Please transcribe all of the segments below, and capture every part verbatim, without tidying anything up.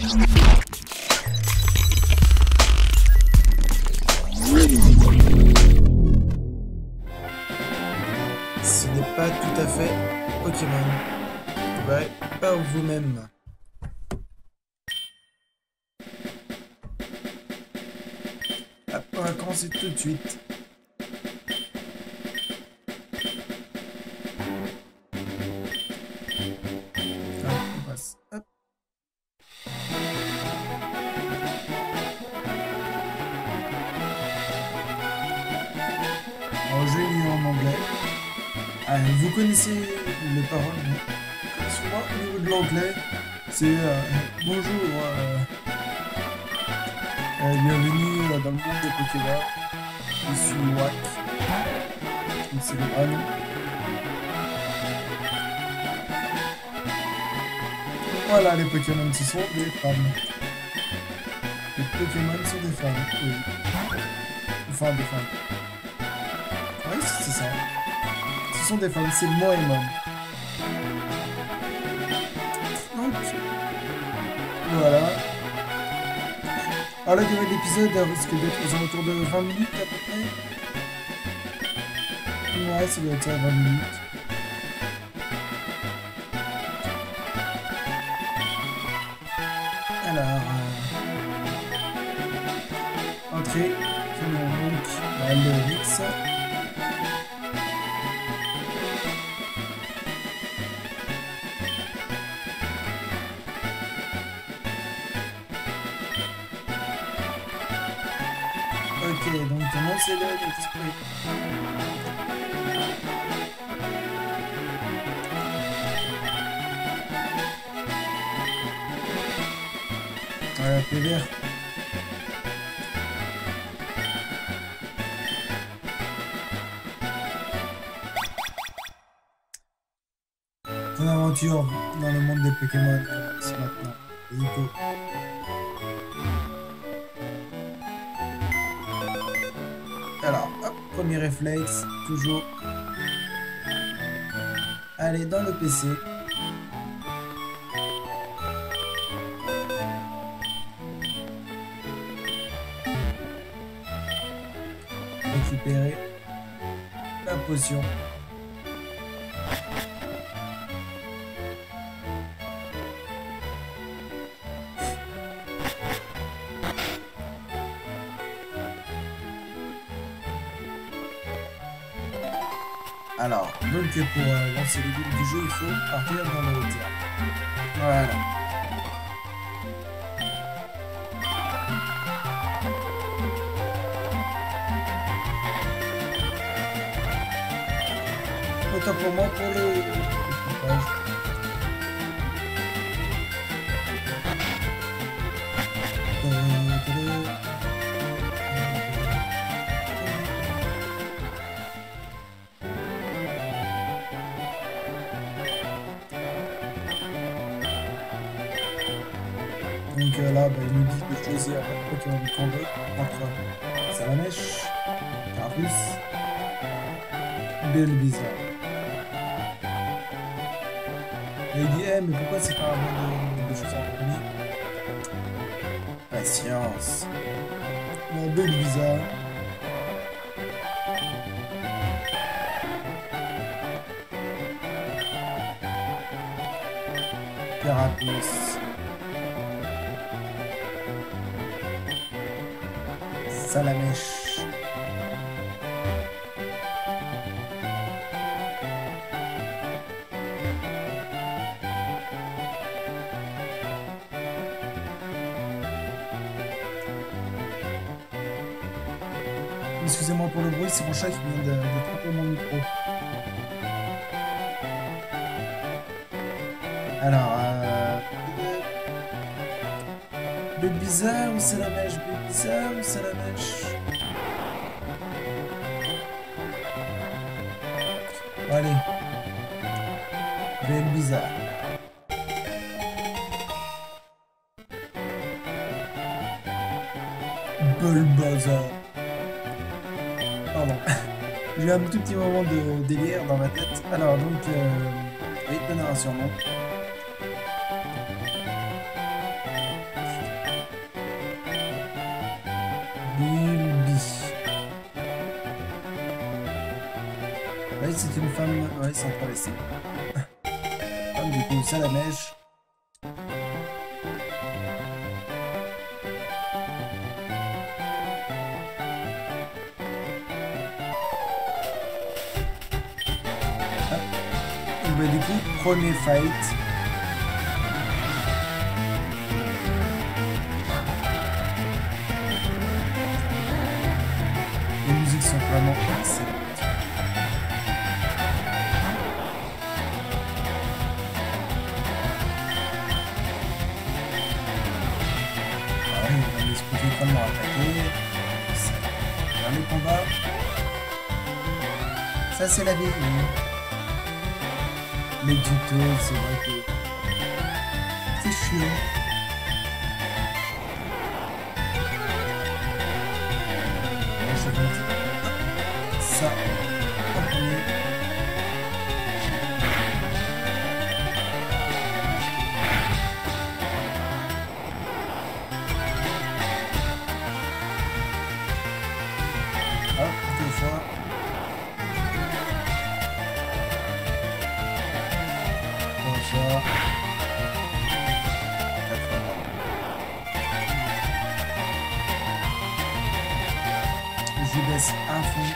Ce n'est pas tout à fait Pokémon. Ouais, pas vous-même. Hop, on va commencer tout de suite. Hop, on passe. Hop. Alors, je vais lire en anglais. Euh, vous connaissez les paroles, non? Souvent, au niveau de l'anglais, c'est euh, bonjour, euh, euh, bienvenue euh, dans le monde des Pokémon. Je suis Wack. C'est le vrai nom. Voilà, les Pokémon, ce sont des femmes. Les Pokémon sont des femmes, oui. Enfin, des femmes. Oui, c'est ça. Ce sont des femmes, c'est le mot Emon. Donc, voilà. Alors la durée de l'épisode risque d'être aux alentours de vingt minutes à peu près. Ouais, ça doit être ça, vingt minutes. Alors, euh, entrée, donc, bah, le Rix. Ok, donc comment c'est le l'esprit? Voilà, P V R. Ton aventure dans le monde des Pokémon commence maintenant. Nico. Alors, hop, premier réflexe, toujours. Aller dans le P C. Récupérer la potion. Alors, donc pour euh, lancer le but du jeu, il faut partir dans le hauteur. Voilà. Autant pour moi pour le équipage. Donc euh, là, bah, il nous dit de choisir un Pokémon qu'on veut entre Salamèche, Carapuce, Bulbizarre. Et il dit, eh, mais pourquoi c'est pas avant de, de choisir le premier? Patience. Bon, Bulbizarre. Carapuce. Salamèche. Excusez-moi pour le bruit, c'est mon chat qui vient de, de tromper mon micro. Alors, euh... Bulbizarre ou Salamèche? Bulbizarre ou Salamèche? Bon, allez. Bulbizarre. Bulbizarre. Pardon. J'ai eu un tout petit moment de délire dans ma tête. Alors, donc... Euh... Oui, donner un surnom. c'est une femme... Ouais, sans travestie. Femme du coup, Salamèche. Bah, du coup, premier fight. Les musiques sont vraiment excellentes. Ah oui, on va expliquer comment attaquer. Dans les combats. Ça, c'est la vie. Les tutos, c'est vrai que c'est chiant. Là, je vais mettre ça en premier. Hop, deux fois. Je baisse un fond.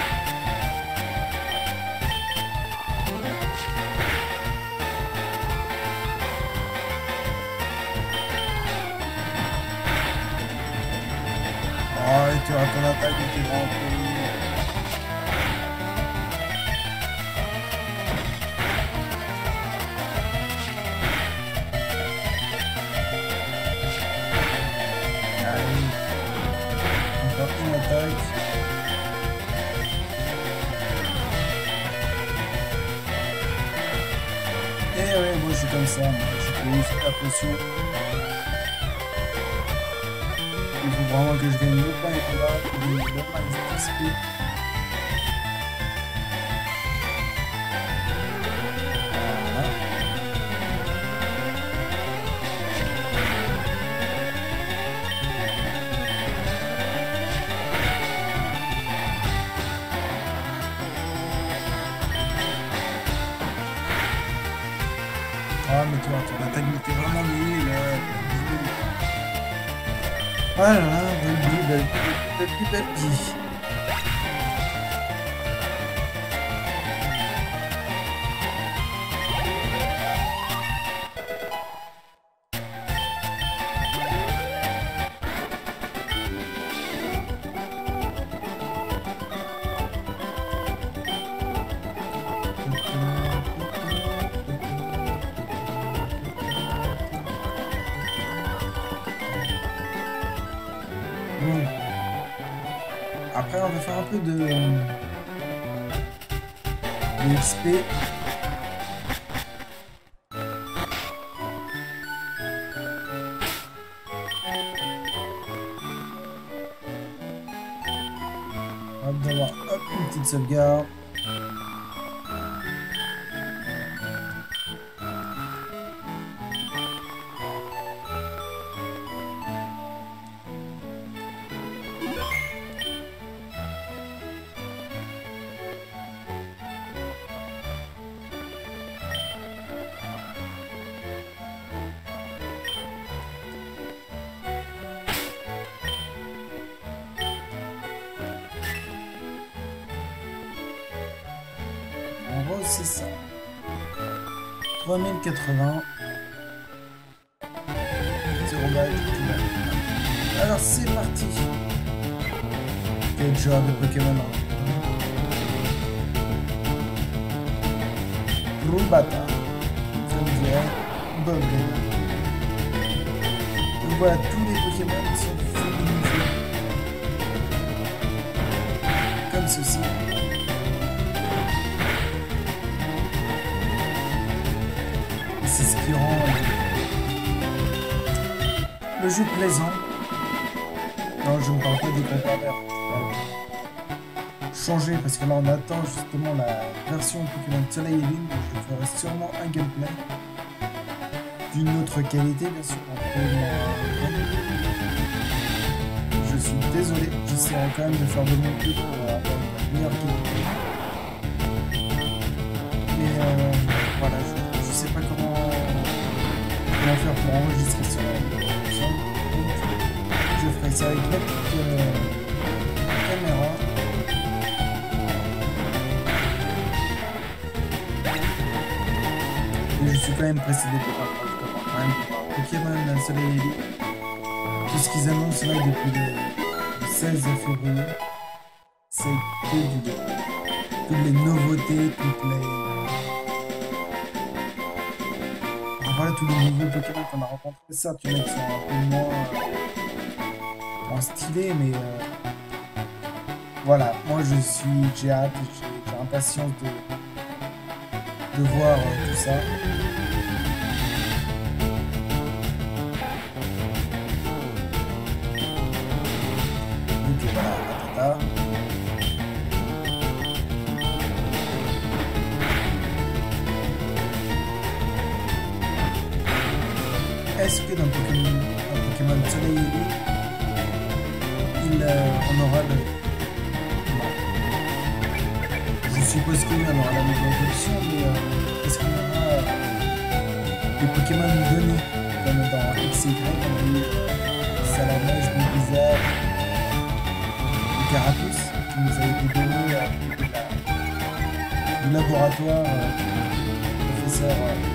Oh, et tu as ton attaque et tu vas en premier. Et ouais, moi je suis comme ça, moi je peux juste la potion. Il faut vraiment que je gagne le point et que là, je gagne le max d'X P. Voilà. Ah, mais toi, ton attaque était vraiment nulle. Ah là là, belle vie, belle vie, belle vie, belle vie. Bon. Après, on va faire un peu de, de X P. Hop, d'avoir hop, une petite sauvegarde. En gros, c'est ça. trois mille quatre-vingts. zéro balle. Alors, c'est parti. Quel genre de Pokémon? Rubata. Frenzier. Boblin. Donc voilà, tous les Pokémon sont féminisés. Comme ceci. C'est ce qui rend le jeu plaisant. Non, je ne parle pas des comparables. Changer parce que là on attend justement la version Pokémon Soleil et Lune. Je ferai sûrement un gameplay d'une autre qualité, bien sûr. Je suis désolé, j'essaierai quand même de faire de mon mieux pour avoir une meilleure qualité. comment faire pour enregistrer sur la son. Je ferai ça avec notre euh, caméra. Et je suis quand même précédé par quand même Pokémon Soleil et Lune. Tout ce qu'ils annoncent là depuis le seize février, c'est que du toutes les nouveautés, toutes les voilà, tous les nouveaux Pokémon qu'on a rencontrés. Certes, il y en a qui sont un peu moins euh, en stylé, mais euh, voilà, moi je suis, j'ai hâte, j'ai impatience de, de voir euh, tout ça. Donc voilà, patata. Est-ce que dans Pokémon, dans Pokémon Soleil et Lune, il, euh, on aura le... Non. Je suppose qu'il y en aura la même évolution, mais euh, est-ce qu'on aura euh, des Pokémon donnés, comme dans X et Y, on a eu euh, Salamèche, Bulbizarre, et Carapuce, qui nous a été donné euh, du laboratoire euh, professeur... Euh,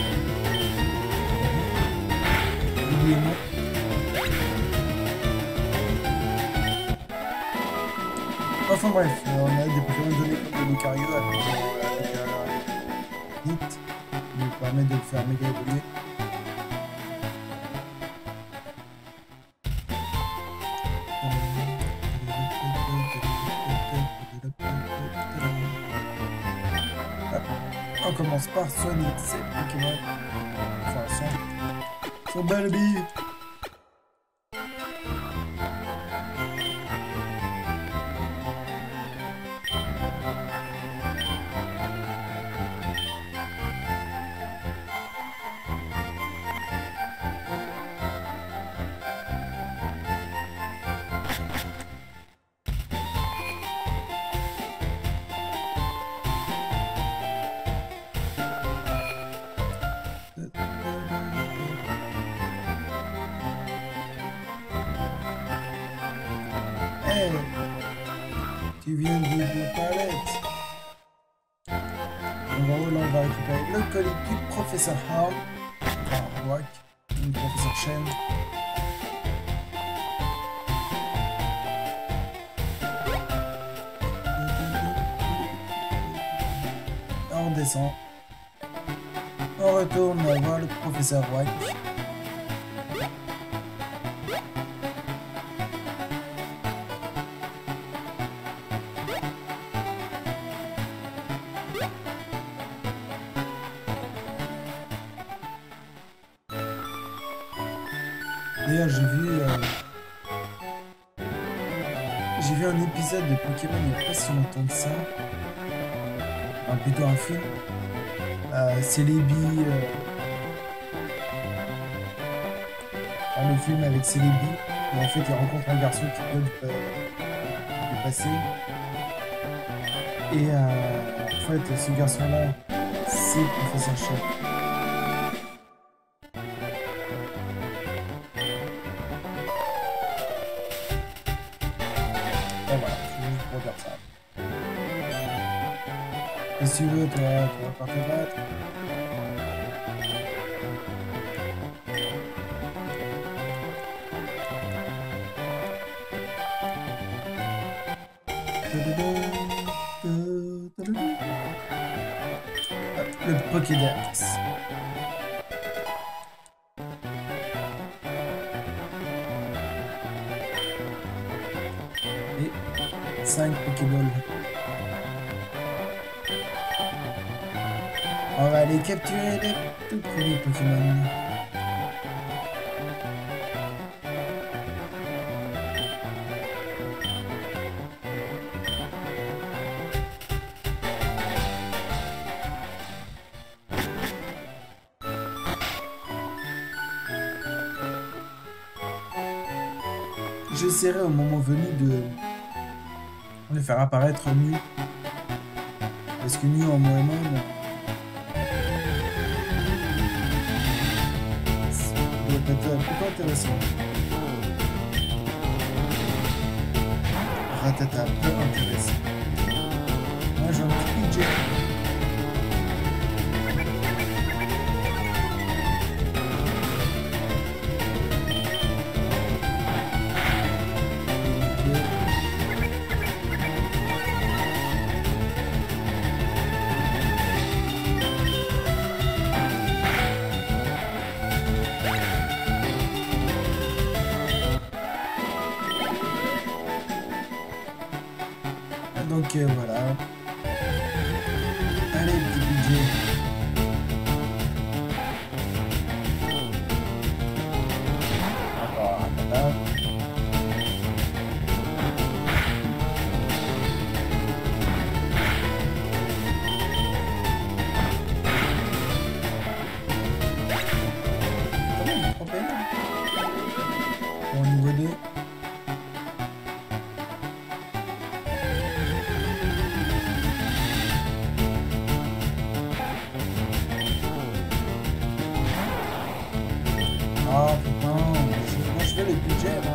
Enfin bref, euh, on a des Pokémon donnés comme le Lucario avec Hit, qui nous permet de le faire méga évoluer. On commence par Sonic, c'est Pokémon. Enfin, son, son Balbi. Tu viens de la palette. On va, là, on va récupérer le colis du professeur Ham. Enfin, Wack, du professeur Shen. On descend. On retourne voir le professeur Wack. D'ailleurs, j'ai vu, euh, j'ai vu un épisode de Pokémon il n'y a pas si longtemps que ça. Enfin, plutôt un film. Euh, Celebi. Euh, enfin, le film avec Celebi. Où en fait, il rencontre un garçon qui peut le, euh, le passer. Et euh, en fait, ce garçon-là, c'est le professeur Shen. Si tu veux, toi, tu vas pas te battre. Le Pokédex. Et cinq Pokéballs. On va aller capturer les tout premiers Pokémon. J'essaierai au moment venu de le faire apparaître Mew. Parce que Mew en Moemon, peut être plutôt intéressant. Ratata peu intéressant. Moi j'ai un petit budget. Donc euh, voilà. Allez, petit budget. Encore un papa. Quand même, trop bien. Bon, niveau deux. Ah putain, je, moi je fais les budgets, moi.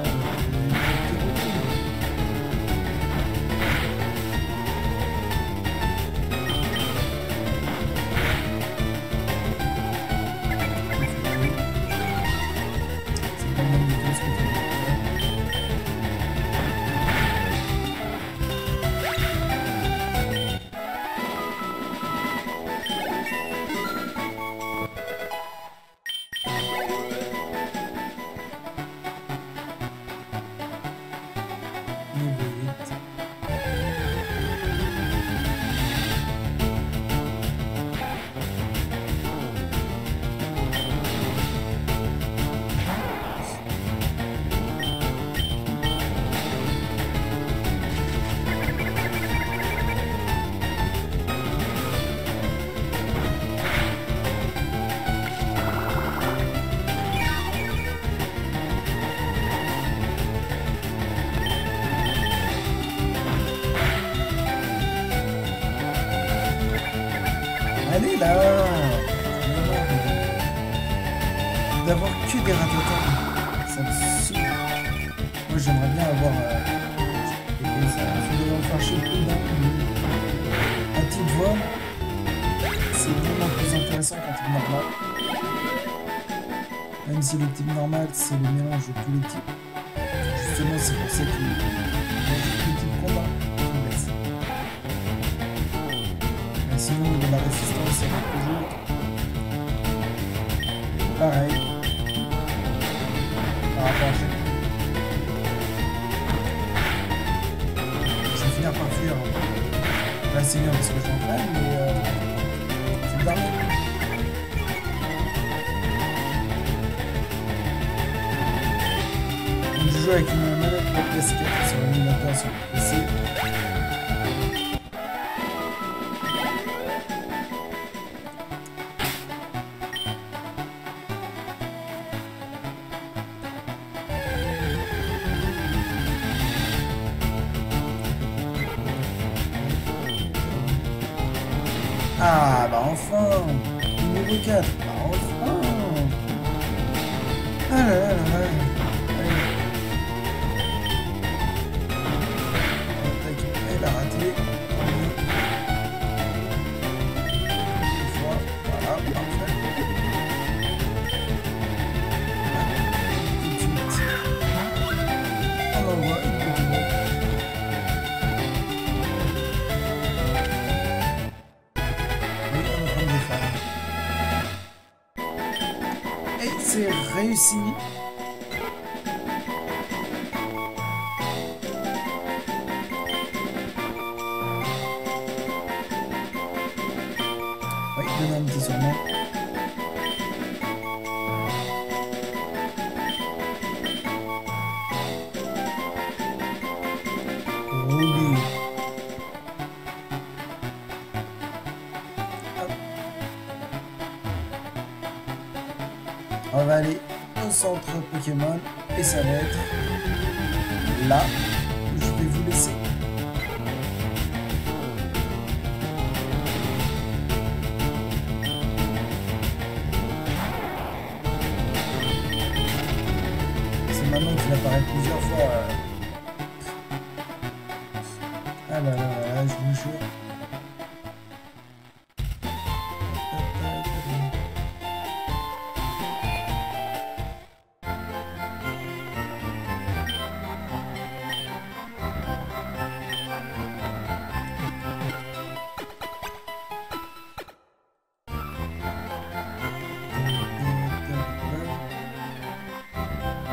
C'est pas mal du tout ce que tu fais. Niveau huit. Allez là, d'avoir que des ratatas, ça me saoule. Moi j'aimerais bien avoir euh, ça, je devrais en faire chez le coup à petite voix, c'est vraiment plus intéressant qu'un type normal. Même si le type normal c'est le mélange de tous les types. Justement c'est pour ça qu'il y a juste le type combat qui baisse. Mais sinon de la résistance c'est toujours pareil par rapport à chaque. Je vais finir par fuir. Là c'est bien parce que je m'entraîne mais euh, c'est le dernier. Je joue avec une manette pour P S quatre sur l'émulateur sur le P C. Ah bah enfin, numéro quatre, bah enfin. Ah là là là là. Elle a raté. Une fois, voilà, parfait. Tout de suite. On envoie une petite boîte. Oui, on est en train de défendre. Et c'est réussi. Donner un petit surnom. Ruby. Hop. On va aller au centre Pokémon et ça va être là où je vais vous laisser. maintenant qu'il apparaît plusieurs fois. euh. Ah là là là là, je vous jure.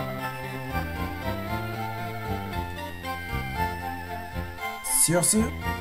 Sur ce,